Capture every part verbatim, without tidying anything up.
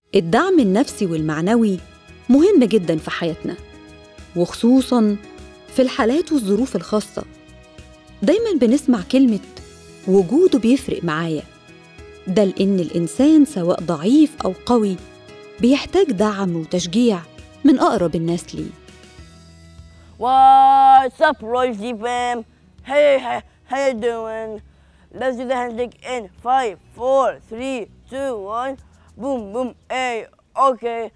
الدعم النفسي والمعنوي مهم جداً في حياتنا، وخصوصاً في الحالات والظروف الخاصة. دايماً بنسمع كلمة وجوده بيفرق معايا، ده لأن الإنسان سواء ضعيف أو قوي بيحتاج دعم وتشجيع من أقرب الناس ليه. What's up, Royalty fam? Hey, how, how you doing? Let's do the handshake in five, four, three, two, one. Boom, boom, hey, okay.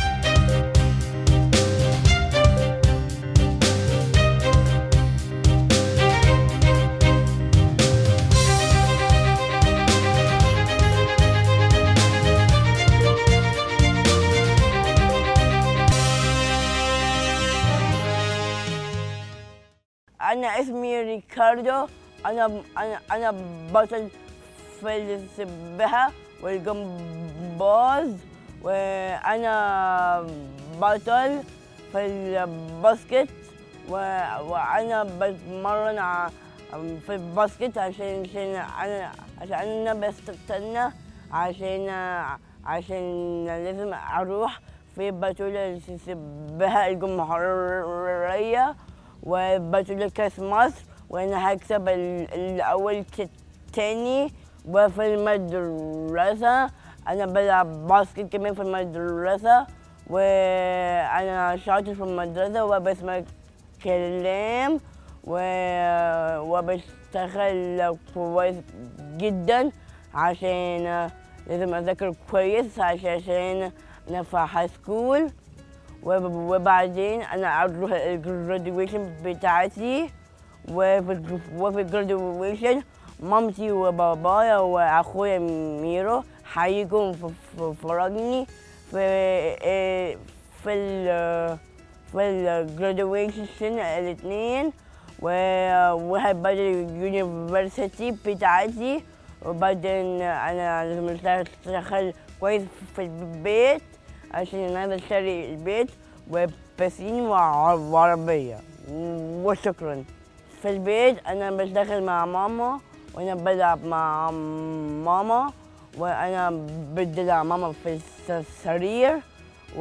أنا اسمي ريكاردو. أنا أنا أنا بطل في السباحة والجمباز، وأنا بطل في الباسكت، وأنا بتمرن في الباسكت عشان عشان أنا عشان أنا بستنى عشان عشان لازم أروح في بطولة السباحة الجمهورية وبطولة كأس مصر، وأنا هكسب الأول تاني. وفي المدرسة أنا بلعب باسكت كمان في المدرسة، وأنا شاطر في المدرسة وبسمع كلام وبشتغل كويس جدا عشان لازم أذاكر كويس عشان أنا في هاي سكول. وبعدين أنا أروح الجراديويشن بتاعتي، وفي الجراديويشن مامتي وبابايا وأخويا ميرو هيجوا فرجني في في ال في الجراديويشن الاتنين، وهيبقى اليونيفرسيتي بتاعتي. وبعدين أنا لازم أشتغل كويس في البيت عشان أنا بشتري البيت وبسين وعربية. وشكرا. في البيت أنا بشتغل مع ماما، وأنا بلعب مع ماما، وأنا بدلع ماما في السرير، و...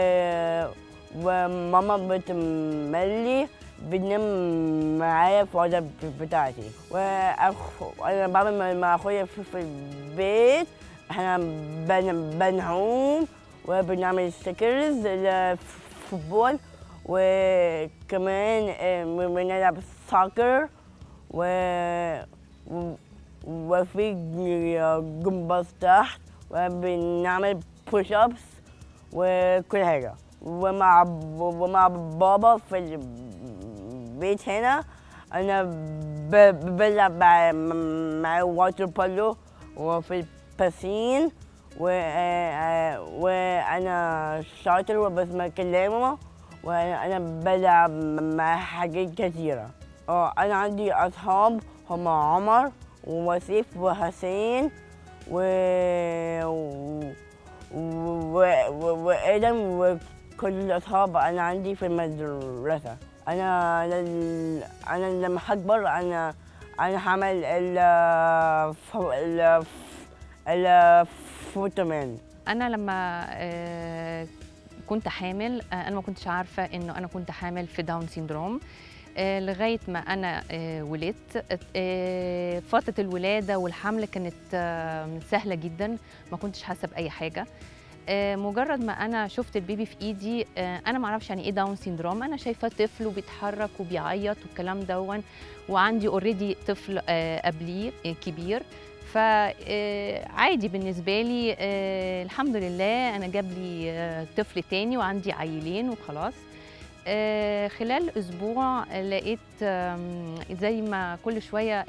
وماما بتملي بتنام معايا في الأوضة بتاعتي. وأنا بعمل مع أخويا في البيت، احنا بنعوم وبنعمل ستيكرز للفوتبول، وكمان بنلعب سوكر، و وفي جمباز تحت، وبنعمل بوش ابس وكل حاجة. ومع ومع بابا في البيت هنا أنا بلعب مع مع واتر بالو وفي الباسين، وأنا شاطر وبسمع كلامه، وأنا بلعب مع حاجات كثيرة. اه أنا عندي أصحاب هم عمر ووسيف وحسين و وآدم وكل الأصحاب أنا عندي في المدرسة. أنا لل... أنا لما هكبر أنا أنا هعمل ال ال الفوتومان. أنا لما كنت حامل أنا ما كنتش عارفة إنه أنا كنت حامل في داون سيندروم لغاية ما أنا ولدت. فترة الولادة والحمل كانت سهلة جدا، ما كنتش حاسة بأي حاجة. مجرد ما أنا شفت البيبي في إيدي أنا ما أعرفش يعني إيه داون سيندروم، أنا شايفة طفل وبيتحرك وبيعيط والكلام دون، وعندي أوريدي طفل قبليه كبير، فعادي بالنسبة لي. الحمد لله أنا جاب لي طفل تاني وعندي عيلين وخلاص. خلال أسبوع لقيت زي ما كل شوية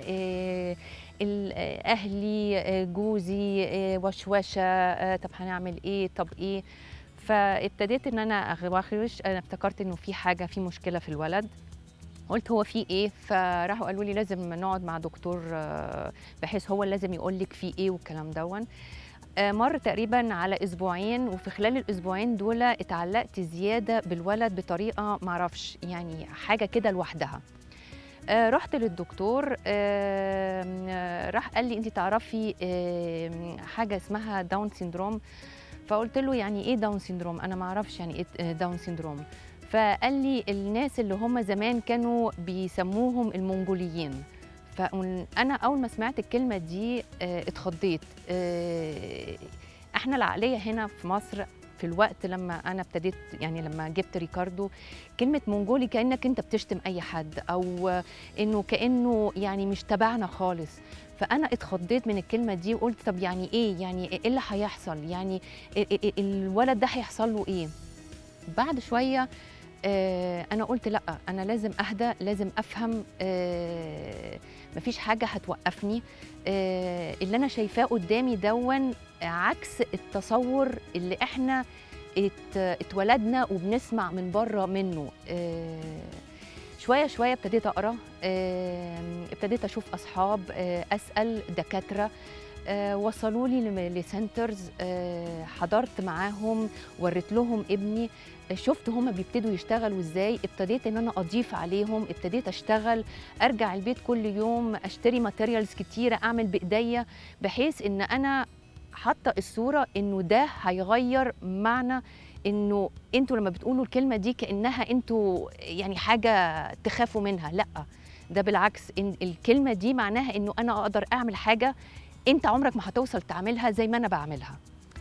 أهلي جوزي وشوشة، طب هنعمل إيه طب إيه، فابتديت إن أنا أغوخش. أنا افتكرت إنه في حاجة، في مشكلة في الولد. قلت هو في ايه؟ فراحوا قالوا لي لازم نقعد مع دكتور بحيث هو لازم يقول لك في ايه والكلام دون. مر تقريبا على اسبوعين، وفي خلال الاسبوعين دول اتعلقت زياده بالولد بطريقه معرفش، يعني حاجه كده لوحدها. رحت للدكتور، راح قال لي انت تعرفي حاجه اسمها داون سيندروم. فقلت له يعني ايه داون سيندروم؟ انا ما اعرفش يعني ايه داون سيندروم. فقال لي الناس اللي هم زمان كانوا بيسموهم المنغوليين. فانا اول ما سمعت الكلمه دي اتخضيت. احنا العقليه هنا في مصر في الوقت لما انا ابتديت، يعني لما جبت ريكاردو، كلمه منغولي كانك انت بتشتم اي حد، او انه كانه يعني مش تبعنا خالص. فانا اتخضيت من الكلمه دي وقلت طب يعني ايه؟ يعني ايه اللي هيحصل؟ يعني الولد ده هيحصل له ايه؟ بعد شويه آه انا قلت لا، انا لازم اهدى، لازم افهم. آه مفيش حاجه هتوقفني. آه اللي انا شايفاه قدامي دون عكس التصور اللي احنا ات اتولدنا وبنسمع من بره منه. آه شويه شويه ابتديت اقرا، آه ابتديت اشوف اصحاب، آه اسال دكاتره، آه وصلوا لي لسنترز، آه حضرت معاهم، وريت لهم ابني، شفت هما بيبتدوا يشتغلوا ازاي، ابتديت ان انا اضيف عليهم، ابتديت اشتغل، ارجع البيت كل يوم اشتري ماتيريالز كتيره، اعمل بايديا، بحيث ان انا حاطه الصوره انه ده هيغير معنى انه انتوا لما بتقولوا الكلمه دي كانها انتوا يعني حاجه تخافوا منها. لا، ده بالعكس، إن الكلمه دي معناها انه انا اقدر اعمل حاجه انت عمرك ما هتوصل تعملها زي ما انا بعملها.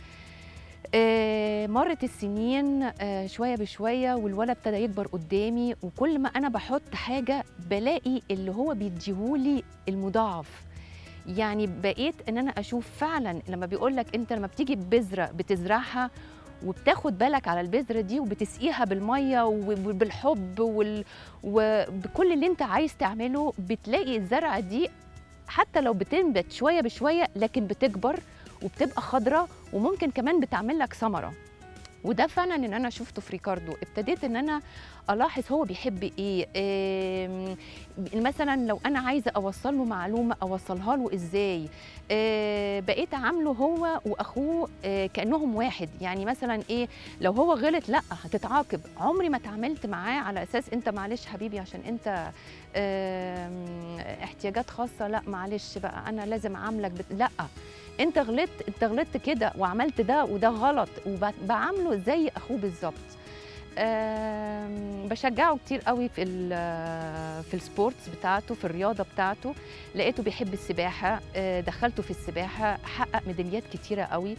آه مرت السنين آه شويه بشويه، والولد ابتدى يكبر قدامي، وكل ما انا بحط حاجه بلاقي اللي هو بيديهولي المضاعف. يعني بقيت ان انا اشوف فعلا لما بيقول لك انت لما بتيجي ببذره بتزرعها وبتاخد بالك على البذره دي وبتسقيها بالميه وبالحب وال... وبكل اللي انت عايز تعمله، بتلاقي الزرعه دي حتى لو بتنبت شويه بشويه لكن بتكبر وبتبقى خضراء، وممكن كمان بتعمل لك ثمره. وده فعلا ان انا شفته في ريكاردو. ابتديت ان انا الاحظ هو بيحب ايه. إيه مثلا لو انا عايزه اوصل له معلومه اوصلها له ازاي. إيه بقيت اعامله هو واخوه إيه كانهم واحد. يعني مثلا ايه لو هو غلط لا هتتعاقب. عمري ما اتعاملت معاه على اساس انت معلش حبيبي عشان انت إيه احتياجات خاصه، لا معلش بقى انا لازم اعاملك بت... لا انت غلطت، انت غلطت كده وعملت ده وده غلط، وبعامله زي اخوه بالظبط. بشجعه كتير قوي في في السبورتس بتاعته، في الرياضه بتاعته. لقيته بيحب السباحه، دخلته في السباحه، حقق ميداليات كتيره قوي.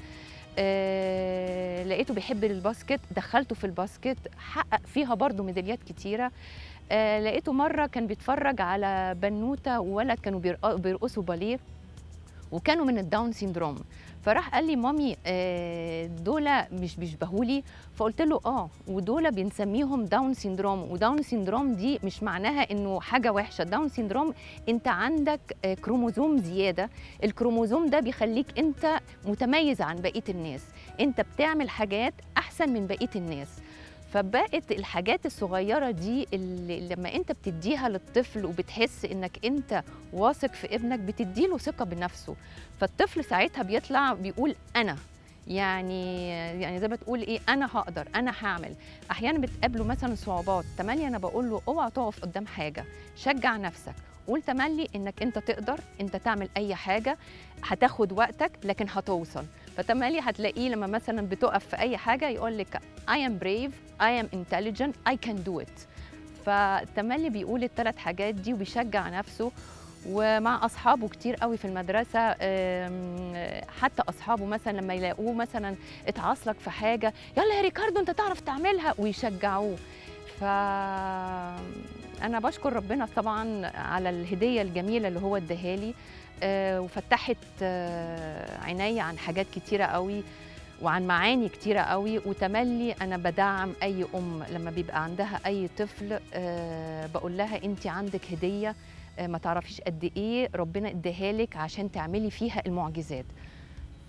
لقيته بيحب الباسكت، دخلته في الباسكت، حقق فيها برضو ميداليات كتيره. لقيته مره كان بيتفرج على بنوته وولد كانوا بيرقصوا باليه وكانوا من الداون سيندروم، فراح قال لي مامي دول مش بيشبهولي؟ فقلت له اه، ودول بنسميهم داون سيندروم، وداون سيندروم دي مش معناها انه حاجه وحشه. داون سيندروم انت عندك كروموزوم زياده، الكروموزوم ده بيخليك انت متميز عن بقيه الناس، انت بتعمل حاجات احسن من بقيه الناس. فبقت الحاجات الصغيرة دي اللي لما انت بتديها للطفل وبتحس انك انت واثق في ابنك بتديله ثقة بنفسه، فالطفل ساعتها بيطلع بيقول انا، يعني يعني زي ما تقول ايه، انا هقدر، انا هعمل. احيانا بتقابله مثلا صعوبات، تملي انا بقول له اوعى تقف قدام حاجة، شجع نفسك، قول تملي انك انت تقدر، انت تعمل اي حاجة، هتاخد وقتك لكن هتوصل. فتملي هتلاقيه لما مثلا بتقف في اي حاجه يقول لك I am brave, I am intelligent, I can do it. فتملي بيقول الثلاث حاجات دي وبيشجع نفسه. ومع اصحابه كتير قوي في المدرسه، حتى اصحابه مثلا لما يلاقوه مثلا اتعاصلك في حاجه، يلا يا ريكاردو انت تعرف تعملها، ويشجعوه. ف انا بشكر ربنا طبعا على الهديه الجميله اللي هو اداها لي، آه وفتحت آه عيني عن حاجات كتيرة قوي وعن معاني كتيرة قوي. وتملي أنا بدعم أي أم لما بيبقى عندها أي طفل، آه بقول لها أنت عندك هدية آه ما تعرفيش قد إيه ربنا اداها لك عشان تعملي فيها المعجزات. ف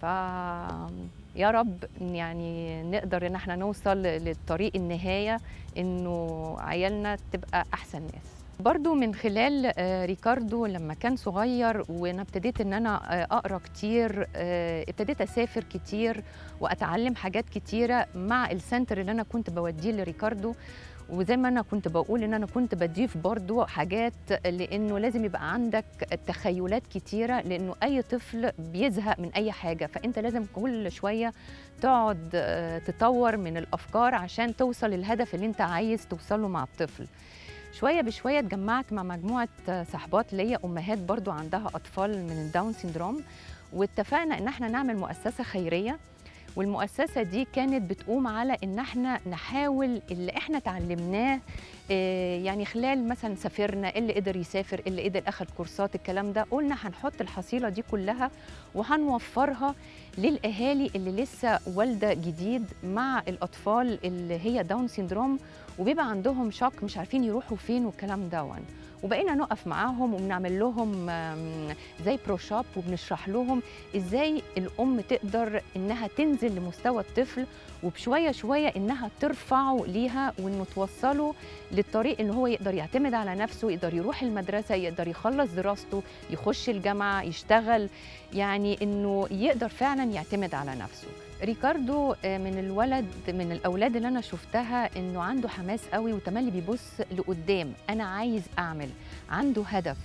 يا رب يعني نقدر إن احنا نوصل للطريق النهاية إنه عيالنا تبقى أحسن ناس. برضو من خلال ريكاردو لما كان صغير وانا ابتديت ان انا اقرا كتير، ابتديت اسافر كتير واتعلم حاجات كتيره مع السنتر اللي انا كنت بوديه لريكاردو. وزي ما انا كنت بقول ان انا كنت بضيف برضو حاجات، لانه لازم يبقى عندك تخيلات كتيره، لانه اي طفل بيزهق من اي حاجه، فانت لازم كل شويه تقعد تطور من الافكار عشان توصل للهدف اللي انت عايز توصله مع الطفل. شويه بشويه اتجمعت مع مجموعه صحبات ليا امهات برضو عندها اطفال من الداون سيندروم، واتفقنا ان احنا نعمل مؤسسه خيريه. والمؤسسة دي كانت بتقوم على إن احنا نحاول اللي احنا تعلمناه، يعني خلال مثلا سافرنا، اللي قدر يسافر، اللي قدر أخذ كورسات، الكلام ده قلنا هنحط الحصيلة دي كلها وهنوفرها للأهالي اللي لسه والدة جديد مع الأطفال اللي هي داون سيندروم، وبيبقى عندهم شك مش عارفين يروحوا فين والكلام دون. وبقينا نقف معاهم وبنعمل لهم زي بروشاب، وبنشرح لهم ازاي الام تقدر انها تنزل لمستوى الطفل، وبشويه شويه انها ترفعه ليها، وانه توصله للطريق ان هو يقدر يعتمد على نفسه، يقدر يروح المدرسه، يقدر يخلص دراسته، يخش الجامعه، يشتغل، يعني انه يقدر فعلا يعتمد على نفسه. ريكاردو من الولد من الاولاد اللي انا شفتها انه عنده حماس قوي وتملي بيبص لقدام، انا عايز اعمل، عنده هدف.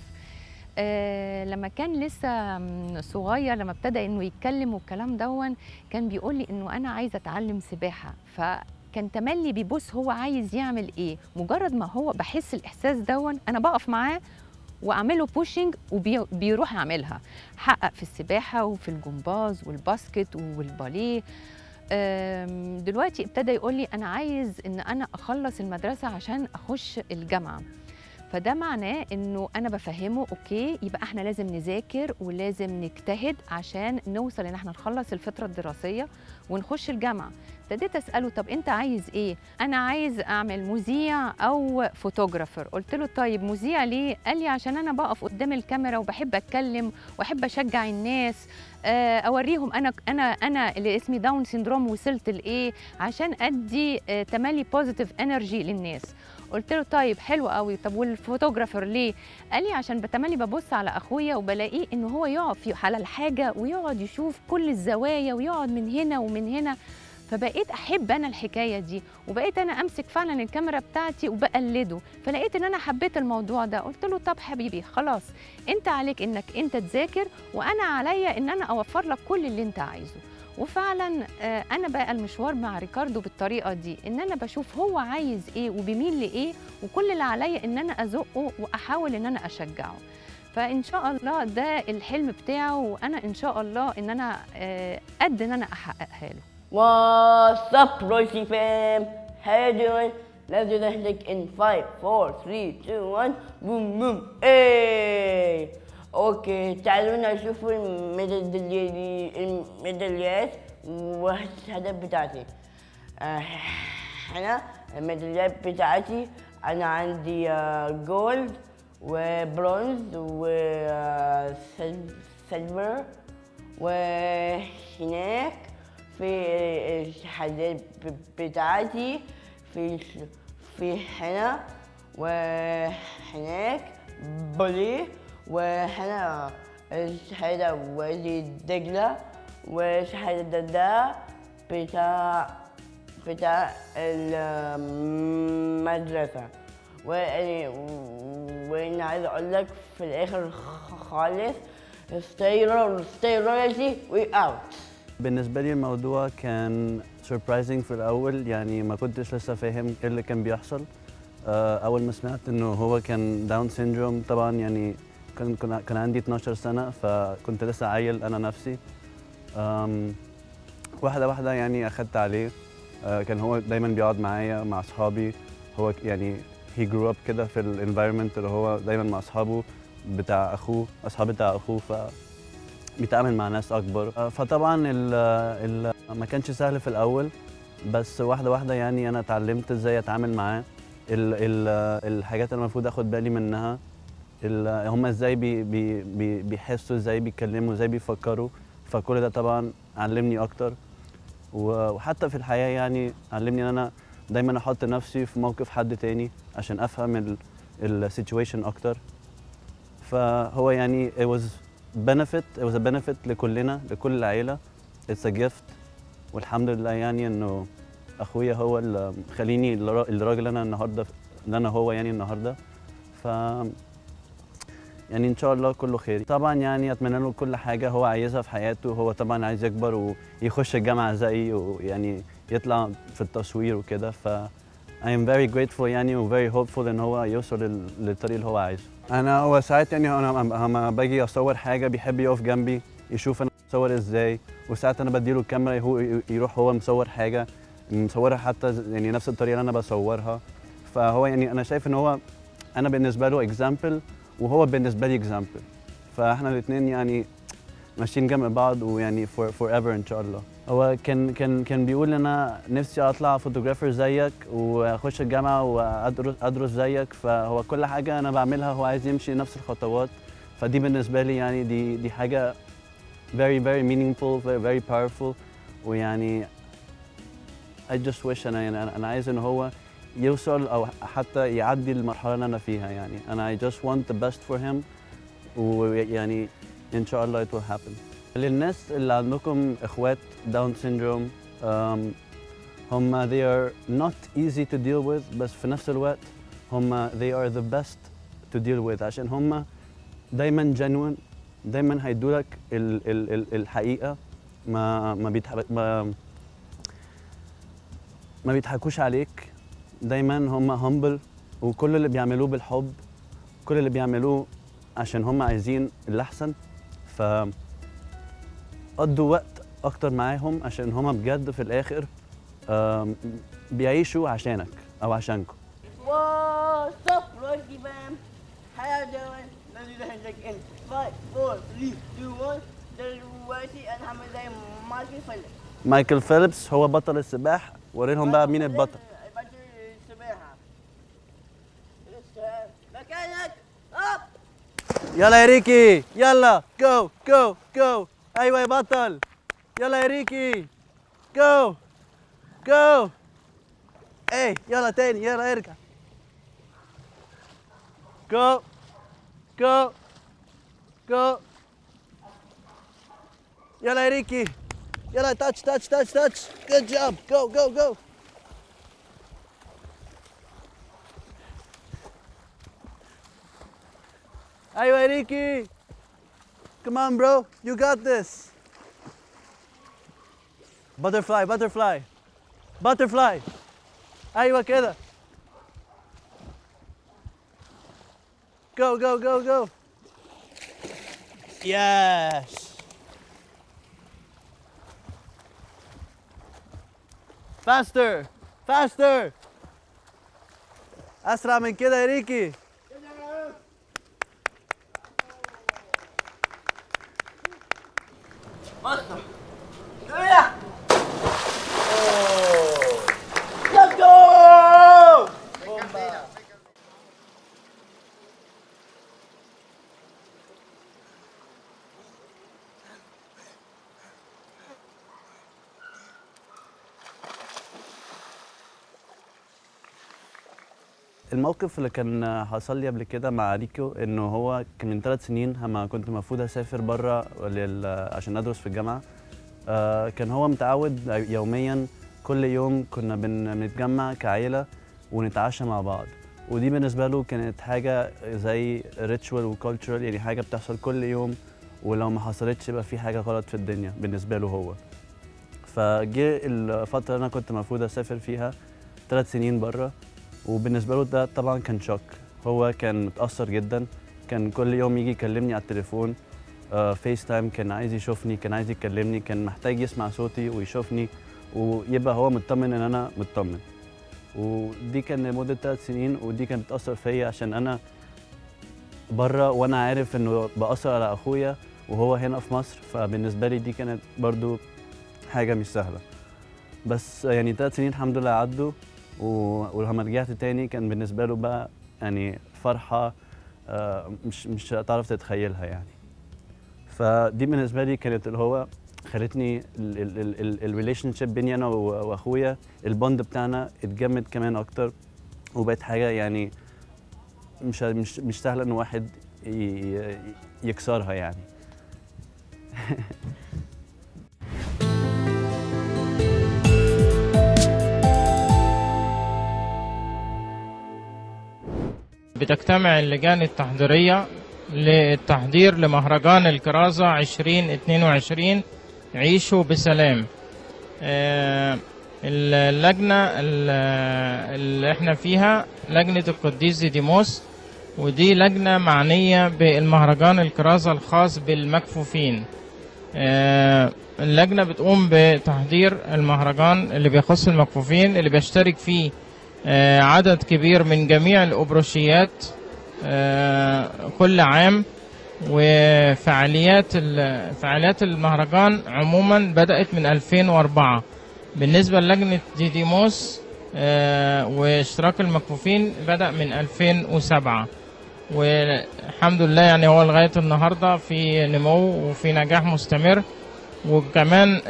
أه لما كان لسه صغير، لما ابتدى انه يتكلم والكلام دون، كان بيقول لي انه انا عايز اتعلم سباحه، فكان تملي بيبص هو عايز يعمل ايه. مجرد ما هو بحس الاحساس دون انا بقف معاه واعمله بوشنج وبيروح يعملها، حقق في السباحه وفي الجمباز والباسكت والباليه. دلوقتي ابتدى يقول لي انا عايز ان انا اخلص المدرسه عشان اخش الجامعه. فده معناه انه انا بفهمه اوكي، يبقى احنا لازم نذاكر ولازم نجتهد عشان نوصل ان احنا نخلص الفتره الدراسيه ونخش الجامعه. ابتديت اساله طب انت عايز ايه؟ انا عايز اعمل مذيع او فوتوغرافر. قلت له طيب مذيع ليه؟ قال لي عشان انا بقف قدام الكاميرا وبحب اتكلم واحب اشجع الناس، اوريهم انا انا انا اللي اسمي داون سيندروم وصلت لايه، عشان ادي تملي بوزيتيف انرجي للناس. قلت له طيب حلو قوي، طب والفوتوغرافر ليه؟ قال لي عشان بتملي ببص على اخويا وبلاقيه انه هو يقف في على الحاجه ويقعد يشوف كل الزوايا ويقعد من هنا ومن هنا، فبقيت احب انا الحكايه دي، وبقيت انا امسك فعلا الكاميرا بتاعتي وبقلده، فلقيت ان انا حبيت الموضوع ده. قلت له طب حبيبي خلاص، انت عليك انك انت تذاكر، وانا عليا ان انا اوفر لك كل اللي انت عايزه. وفعلا انا بقى المشوار مع ريكاردو بالطريقه دي، ان انا بشوف هو عايز ايه وبيميل لايه، وكل اللي عليا ان انا ازقه واحاول ان انا اشجعه. فان شاء الله ده الحلم بتاعه، وانا ان شاء الله ان انا قد ان انا احققها له. What's up, Royalty fam? How you doing? Let's do the click in five, four, three, two, one. Boom, boom. Hey! اوكي، تعالوا نشوفوا الميداليات الميداليات والهدف بتاعتي. هنا الميداليات بتاعتي انا عندي جولد وبرونز وسيلفر، وهناك في الشهادات بتاعتي في في هنا وهناك بولي، وهنا الشهادة وادي دجلة، وشهادة ده بتاع بتاع المدرسة. وأنا عايز أقول لك في الآخر خالص stay royalty we out. بالنسبة لي الموضوع كان surprising في الأول، يعني ما كنتش لسه فاهم إيه اللي كان بيحصل. أول ما سمعت إنه هو كان داون سيندروم، طبعًا يعني كان كان عندي اتناشر سنة، فكنت لسه عيل أنا نفسي. واحدة واحدة يعني أخدت عليه. كان هو دايماً بيقعد معايا مع أصحابي، هو يعني he grew up كده في الانفايرمنت اللي هو دايماً مع أصحابه بتاع أخوه، أصحاب بتاع أخوه، ف بيتعامل مع ناس اكبر. فطبعا ال ال ما كانش سهل في الاول، بس واحده واحده يعني انا اتعلمت ازاي اتعامل معاه، ال ال الحاجات اللي المفروض اخد بالي منها، هم ازاي بي بي بيحسوا، ازاي بيتكلموا، ازاي بيفكروا. فكل ده طبعا علمني اكتر، وحتى في الحياه يعني علمني ان انا دايما احط نفسي في موقف حد تاني عشان افهم السيتويشن اكتر. فهو يعني it was benefit it was a benefit لكلنا، لكل العيلة. it's a gift، والحمد لله يعني انه اخويا هو اللي خليني الراجل اللي انا النهارده اللي انا هو يعني النهارده. ف يعني ان شاء الله كله خير. طبعا يعني اتمنى له كل حاجه هو عايزها في حياته. هو طبعا عايز يكبر ويخش الجامعه زيي ويعني يطلع في التصوير وكده. ف I am very grateful يعني و very hopeful ان هو يوصل للطريق اللي هو عايزه. انا هو ساعات يعني انا لما باجي اصور حاجه بيحب يقف جنبي يشوف انا بصور ازاي، وساعات انا بديله الكاميرا هو يروح هو مصور حاجه مصورها حتى يعني نفس الطريقه اللي انا بصورها. فهو يعني انا شايف ان هو انا بالنسبه له اكزامبل وهو بالنسبه لي اكزامبل. فاحنا الاثنين يعني ماشيين جنب بعض ويعني فور فور ايفر ان شاء الله. هو كان كان كان بيقول انا نفسي اطلع فوتوغرافر زيك واخش الجامعه وادرس ادرس زيك. فهو كل حاجه انا بعملها هو عايز يمشي نفس الخطوات. فدي بالنسبه لي يعني دي دي حاجه very very meaningful very very powerful. ويعني I just wish انا يعني انا عايز ان هو يوصل او حتى يعدي المرحله اللي انا فيها. يعني انا I just want the best for him ويعني ان شاء الله it will happen. للناس اللي عندكم اخوات داون سيندروم هم they are not easy to deal with بس في نفس الوقت هم they are the best to deal with عشان هم دايما genuine دايما هيدولك ال ال ال الحقيقه. ما ما بيتحب ما ما بيضحكوش عليك. دايما هم humble وكل اللي بيعملوه بالحب كل اللي بيعملوه عشان هم عايزين الأحسن. ف قضوا وقت أكتر معاهم عشان هم بجد في الآخر بيعيشوا عشانك أو عشانكم. What's up, Rocky fam? How you doing? Let's do the handshake in five, four, three, two, one. دلوقتي أنا هعمل زي مايكل فيليبس. مايكل فيليبس هو بطل السباح. ورينهم بقى مين البطل. بطل السباحة. مكانك up. يلا يا ريكي يلا جو جو جو. ايوه يا بطل يلا يا ريكي جو جو. ايه يلا تاني يلا ارجع جو جو جو. يلا يا ريكي يلا تاتش تاتش تاتش تاتش. جود جوب جو جو جو. ايوه يا ريكي. Come on bro, you got this. Butterfly, butterfly, butterfly. أيوة كده. Go, go, go, go. Yes. Faster, faster. أسرع من كده يا ريكي. Basta. Via! Oh! Let's go! الموقف اللي كان حصل لي قبل كده مع ريكو انه هو كان من ثلاث سنين لما كنت المفروض اسافر بره عشان ادرس في الجامعه. آه كان هو متعود يوميا كل يوم كنا بنتجمع كعيله ونتعشى مع بعض. ودي بالنسبه له كانت حاجه زي ريتشوال وكالتشرال يعني حاجه بتحصل كل يوم ولو ما حصلتش يبقى في حاجه غلط في الدنيا بالنسبه له هو. فجه الفتره اللي انا كنت المفروض اسافر فيها ثلاث سنين بره وبالنسبه له ده طبعا كان شوك. هو كان متاثر جدا. كان كل يوم يجي يكلمني على التليفون فيس تايم. كان عايز يشوفني كان عايز يكلمني كان محتاج يسمع صوتي ويشوفني ويبقى هو مطمن ان انا مطمن. ودي كان لمده ثلاث سنين ودي كانت بتاثر فيا عشان انا بره وانا عارف انه باثر على اخويا وهو هنا في مصر. فبالنسبه لي دي كانت برضو حاجه مش سهله. بس يعني ثلاث سنين الحمد لله عدوا ولما رجعت تاني كان بالنسبه له بقى يعني فرحه مش مش هتعرف تتخيلها يعني. فدي بالنسبه لي كانت اللي هو خلتني الريليشن شيب بيني انا واخويا البوند بتاعنا اتجمد كمان اكتر وبقت حاجه يعني مش مش مش سهله ان واحد يكسرها يعني. بتجتمع اللجان التحضيرية للتحضير لمهرجان الكرازة عشرين اتنين وعشرين عيشوا بسلام. اللجنة اللي احنا فيها لجنة القديس ديديموس، ودي لجنة معنية بالمهرجان الكرازة الخاص بالمكفوفين. اللجنة بتقوم بتحضير المهرجان اللي بيخص المكفوفين اللي بيشترك فيه عدد كبير من جميع الأبروشيات كل عام. وفعاليات فعاليات المهرجان عموما بدأت من ألفين وأربعة. بالنسبة للجنة ديديموس واشتراك المكفوفين بدأ من ألفين وسبعة، والحمد لله يعني هو لغاية النهاردة في نمو وفي نجاح مستمر. وكمان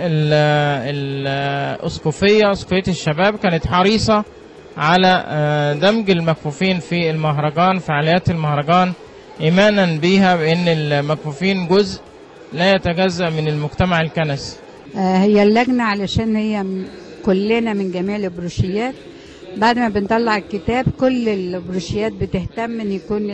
الأسقفية أسقفية الشباب كانت حريصة على دمج المكفوفين في المهرجان، فعاليات المهرجان، إيمانا بيها بأن المكفوفين جزء لا يتجزأ من المجتمع الكنسي. هي اللجنة علشان هي كلنا من جميع البروشيات، بعد ما بنطلع الكتاب كل البروشيات بتهتم ان يكون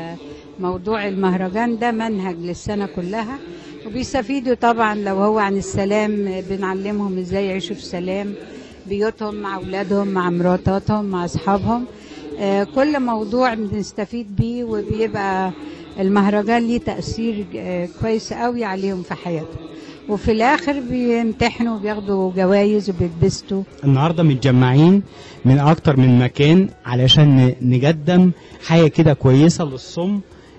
موضوع المهرجان ده منهج للسنة كلها، وبيستفيدوا طبعا لو هو عن السلام بنعلمهم ازاي يعيشوا في سلام بيوتهم مع اولادهم مع مراتاتهم مع اصحابهم. آه كل موضوع بنستفيد بيه، وبيبقى المهرجان ليه تأثير آه كويس قوي عليهم في حياتهم، وفي الاخر بيمتحنوا وبياخدوا جوائز وبيتبسطوا. النهارده متجمعين من اكتر من مكان علشان نقدم حاجه كده كويسه للصم،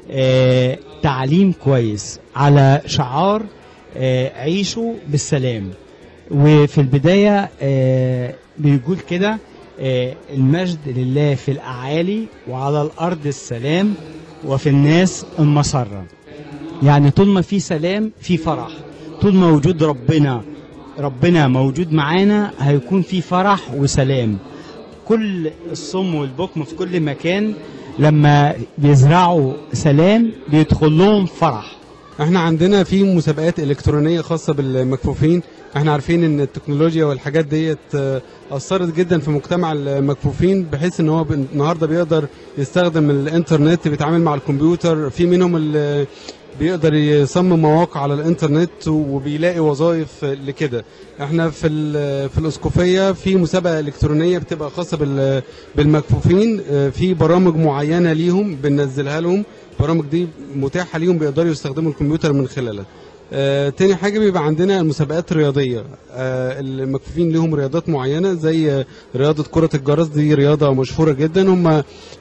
آه تعليم كويس على شعار آه عيشوا بالسلام. وفي البدايه آه بيقول كده آه المجد لله في الاعالي وعلى الارض السلام وفي الناس المسره. يعني طول ما في سلام في فرح، طول ما وجود ربنا ربنا موجود معانا هيكون في فرح وسلام. كل الصم والبكم في كل مكان لما بيزرعوا سلام بيدخل لهم فرح. احنا عندنا في مسابقات الكترونيه خاصه بالمكفوفين. احنا عارفين ان التكنولوجيا والحاجات ديت اثرت جدا في مجتمع المكفوفين، بحيث ان هو النهارده بيقدر يستخدم الانترنت، بيتعامل مع الكمبيوتر. في منهم اللي بيقدر يصمم مواقع على الانترنت وبيلاقي وظائف لكده. احنا في في الاسقفيه في مسابقه الكترونيه بتبقى خاصه بالمكفوفين، في برامج معينه ليهم بننزلها لهم، البرامج دي متاحه ليهم بيقدروا يستخدموا الكمبيوتر من خلالها. آه، تاني حاجه بيبقى عندنا المسابقات الرياضيه. آه، المكفوفين لهم رياضات معينه زي رياضه كره الجرس، دي رياضه مشهوره جدا. هم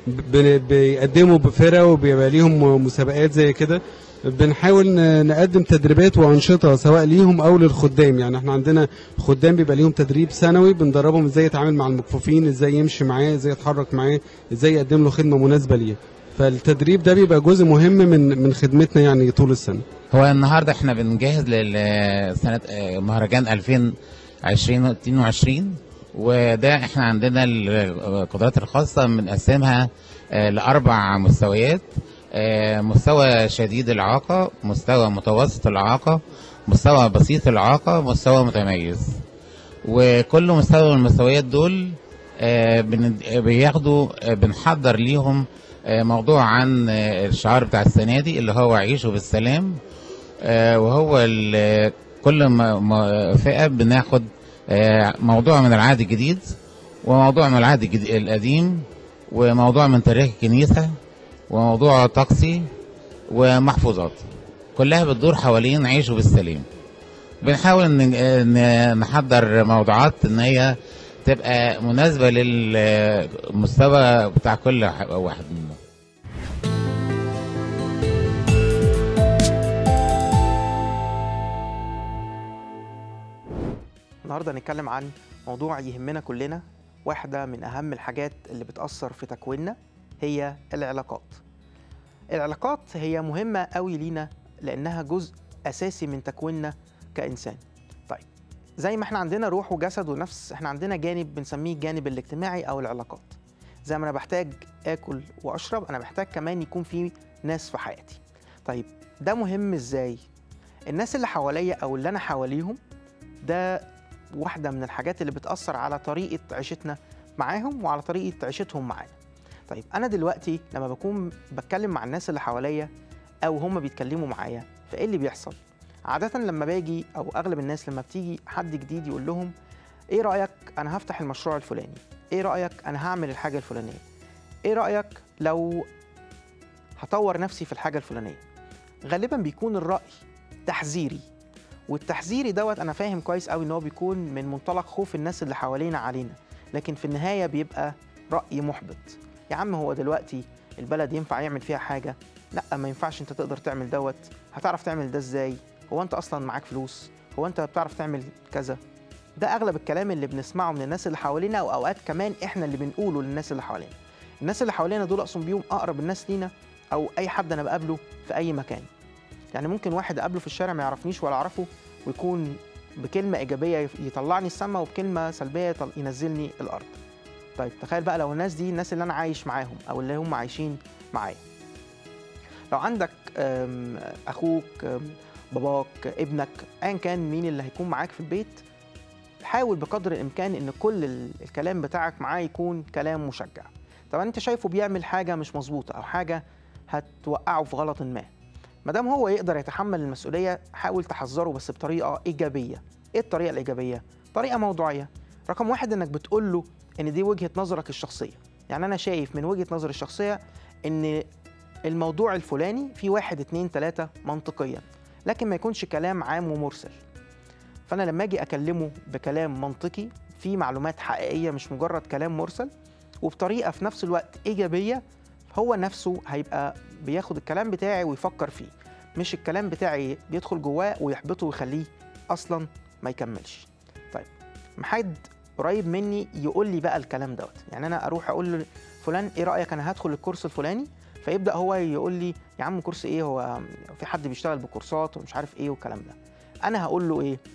بيقدموا بفرق وبيبقى ليهم مسابقات زي كده. بنحاول نقدم تدريبات وانشطه سواء ليهم او للخدام. يعني احنا عندنا خدام بيبقى ليهم تدريب سنوي بندربهم ازاي يتعامل مع المكفوفين، ازاي يمشي معاه، ازاي يتحرك معاه، ازاي يقدم له خدمه مناسبه ليه. فالتدريب ده بيبقى جزء مهم من من خدمتنا يعني طول السنه. هو النهارده احنا بنجهز لسنه مهرجان ألفين واتنين وعشرين، وده احنا عندنا القدرات الخاصه بنقسمها لاربع مستويات: مستوى شديد الإعاقة، مستوى متوسط الإعاقة، مستوى بسيط الإعاقة، مستوى متميز. وكل مستوى من المستويات دول بياخدوا بنحضر ليهم موضوع عن الشعار بتاع السنة دي اللي هو عيشوا بالسلام. وهو كل فئة بناخد موضوع من العهد الجديد، وموضوع من العهد القديم، وموضوع من تاريخ الكنيسة، وموضوع طقسي، ومحفوظات، كلها بتدور حوالين عيشوا بالسلام. بنحاول نحضر موضوعات ان هي تبقى مناسبة للمستوى بتاع كل واحد منهم. النهارده هنتكلم عن موضوع يهمنا كلنا. واحدة من أهم الحاجات اللي بتأثر في تكويننا هي العلاقات. العلاقات هي مهمة قوي لينا لأنها جزء أساسي من تكويننا كإنسان. طيب، زي ما احنا عندنا روح وجسد ونفس، احنا عندنا جانب بنسميه الجانب الاجتماعي أو العلاقات. زي ما أنا بحتاج آكل وأشرب، أنا بحتاج كمان يكون في ناس في حياتي. طيب، ده مهم إزاي؟ الناس اللي حواليا أو اللي أنا حواليهم ده واحدة من الحاجات اللي بتأثر على طريقة عيشتنا معاهم وعلى طريقة عيشتهم معانا. طيب انا دلوقتي لما بكون بتكلم مع الناس اللي حواليا او هم بيتكلموا معايا، فايه اللي بيحصل؟ عاده لما باجي او اغلب الناس لما بتيجي حد جديد يقول لهم ايه رايك انا هفتح المشروع الفلاني، ايه رايك انا هعمل الحاجه الفلانيه، ايه رايك لو هطور نفسي في الحاجه الفلانيه، غالبا بيكون الراي تحذيري. والتحذيري دوت انا فاهم كويس قوي ان هو بيكون من منطلق خوف الناس اللي حوالينا علينا، لكن في النهايه بيبقى راي محبط. يا عم هو دلوقتي البلد ينفع يعمل فيها حاجه؟ لا ما ينفعش، انت تقدر تعمل دوت، هتعرف تعمل ده ازاي؟ هو انت اصلا معاك فلوس؟ هو انت بتعرف تعمل كذا؟ ده اغلب الكلام اللي بنسمعه من الناس اللي حوالينا، او اوقات كمان احنا اللي بنقوله للناس اللي حوالينا. الناس اللي حوالينا دول اقسم بيهم اقرب الناس لينا، او اي حد انا بقابله في اي مكان. يعني ممكن واحد اقابله في الشارع ما يعرفنيش ولا اعرفه، ويكون بكلمه ايجابيه يطلعني السما، وبكلمه سلبيه ينزلني الارض. طيب تخيل بقى لو الناس دي الناس اللي انا عايش معاهم او اللي هم عايشين معايا. لو عندك اخوك، باباك، ابنك، ايا كان مين اللي هيكون معاك في البيت، حاول بقدر الامكان ان كل الكلام بتاعك معاه يكون كلام مشجع. طبعا انت شايفه بيعمل حاجه مش مظبوطه او حاجه هتوقعه في غلط ما، ما دام هو يقدر يتحمل المسؤوليه حاول تحذره بس بطريقه ايجابيه. ايه الطريقه الايجابيه؟ طريقه موضوعيه. رقم واحد انك بتقول له ان دي وجهه نظرك الشخصيه. يعني انا شايف من وجهه نظري الشخصيه ان الموضوع الفلاني فيه واحد اتنين تلاته منطقيا، لكن ما يكونش كلام عام ومرسل. فانا لما اجي اكلمه بكلام منطقي فيه معلومات حقيقيه مش مجرد كلام مرسل، وبطريقه في نفس الوقت ايجابيه، هو نفسه هيبقى بياخد الكلام بتاعي ويفكر فيه، مش الكلام بتاعي بيدخل جواه ويحبطه ويخليه اصلا ما يكملش. طيب حد قريب مني يقول لي بقى الكلام دوت، يعني انا اروح اقول له فلان ايه رايك انا هدخل الكورس الفلاني، فيبدا هو يقول لي يا عم كورس ايه، هو في حد بيشتغل بكورسات ومش عارف ايه والكلام ده. انا هقول له ايه؟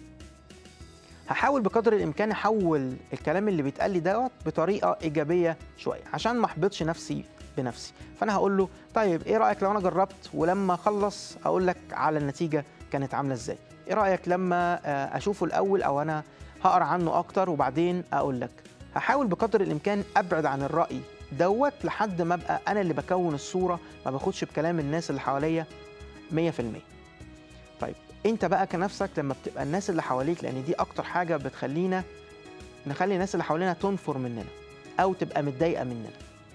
هحاول بقدر الامكان احول الكلام اللي بيتقال لي دوت بطريقه ايجابيه شويه عشان ما احبطش نفسي بنفسي. فانا هقول له طيب ايه رايك لو انا جربت ولما اخلص اقول لك على النتيجه كانت عامله ازاي؟ ايه رايك لما اشوفه الاول او انا هقرا عنه اكتر وبعدين اقول لك؟ هحاول بقدر الامكان ابعد عن الراي دوت لحد ما ابقى انا اللي بكون الصوره، ما باخدش بكلام الناس اللي حواليا مية في المية. طيب انت بقى كنفسك لما بتبقى الناس اللي حواليك، لان دي اكتر حاجه بتخلينا نخلي الناس اللي حوالينا تنفر مننا او تبقى متضايقه مننا.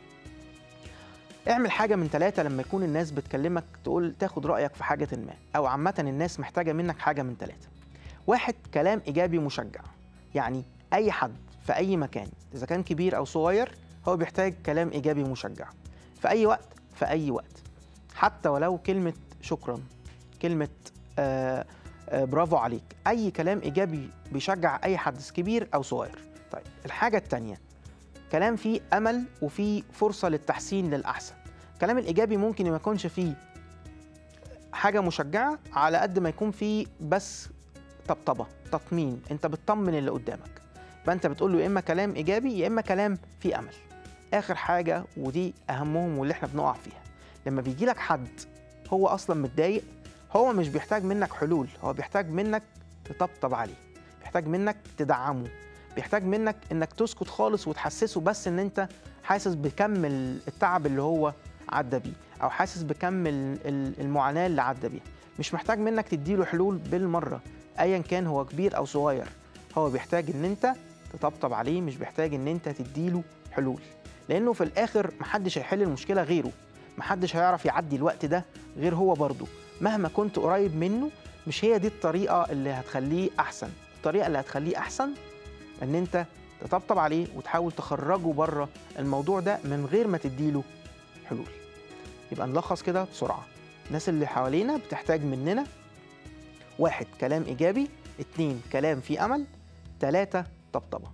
اعمل حاجه من ثلاثه لما يكون الناس بتكلمك تقول تاخد رايك في حاجه ما، او عامه الناس محتاجه منك حاجه من ثلاثه. واحد، كلام ايجابي مشجع. يعني اي حد في اي مكان اذا كان كبير او صغير هو بيحتاج كلام ايجابي مشجع في اي وقت في اي وقت، حتى ولو كلمه شكرا، كلمه آآ آآ برافو عليك، اي كلام ايجابي بيشجع اي حد كبير او صغير. طيب الحاجه الثانيه، كلام فيه امل وفيه فرصه للتحسين للاحسن. الكلام الايجابي ممكن ما يكونش فيه حاجه مشجعه على قد ما يكون فيه بس طبطبه، تطمين، انت بتطمن اللي قدامك، فانت بتقول له يا اما كلام ايجابي يا اما كلام فيه امل. اخر حاجه ودي اهمهم واللي احنا بنقع فيها، لما بيجي لك حد هو اصلا متضايق، هو مش بيحتاج منك حلول، هو بيحتاج منك تطبطب عليه، بيحتاج منك تدعمه، بيحتاج منك انك تسكت خالص وتحسسه بس ان انت حاسس بكم التعب اللي هو عدى بيه، او حاسس بكم المعاناه اللي عدى بيها. مش محتاج منك تديله حلول بالمره، ايا كان هو كبير او صغير، هو بيحتاج ان انت تطبطب عليه، مش بيحتاج ان انت تديله حلول، لانه في الاخر محدش هيحل المشكله غيره، محدش هيعرف يعدي الوقت ده غير هو برضه، مهما كنت قريب منه. مش هي دي الطريقه اللي هتخليه احسن، الطريقه اللي هتخليه احسن ان انت تطبطب عليه وتحاول تخرجه بره الموضوع ده من غير ما تديله حلول. يبقى نلخص كده بسرعه، الناس اللي حوالينا بتحتاج مننا: واحد، كلام ايجابي، اتنين، كلام فيه امل، تلاته، طبطبه.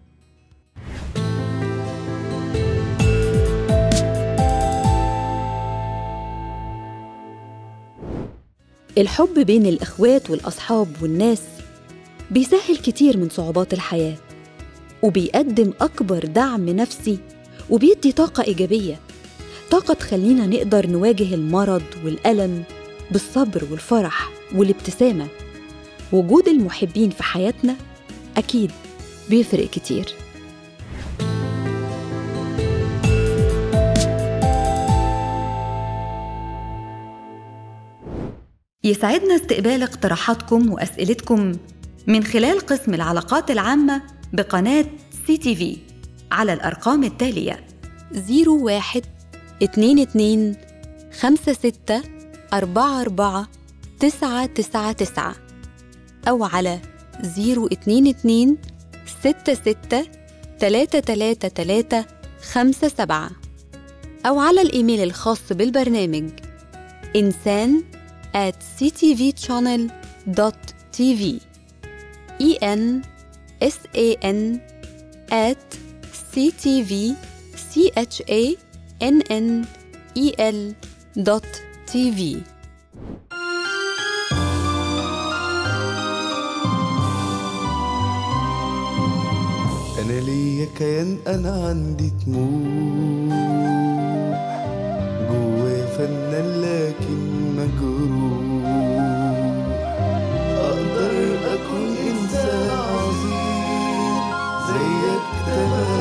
الحب بين الإخوات والأصحاب والناس بيسهل كتير من صعوبات الحياة، وبيقدم أكبر دعم نفسي، وبيدي طاقة إيجابية، طاقة تخلينا نقدر نواجه المرض والألم بالصبر والفرح والابتسامة. وجود المحبين في حياتنا أكيد بيفرق كتير. يسعدنا استقبال اقتراحاتكم وأسئلتكم من خلال قسم العلاقات العامة بقناة سي تي في على الأرقام التالية: زيرو واحد اتنين اتنين خمسة ستة أربعة أربعة تسعة تسعة تسعة، أو على زيرو اتنين اتنين ستة ستة تلاتة تلاتة تلاتة خمسة سبعة، أو على الإيميل الخاص بالبرنامج إنسان at c t v channel dot t v e n s a n at c t v c h a n n e l dot t v. أنا ليا كيان، أنا عندي طموح، جوايا فنان لكن مجروح، أقدر أكون إنسان عظيم زيك تمام.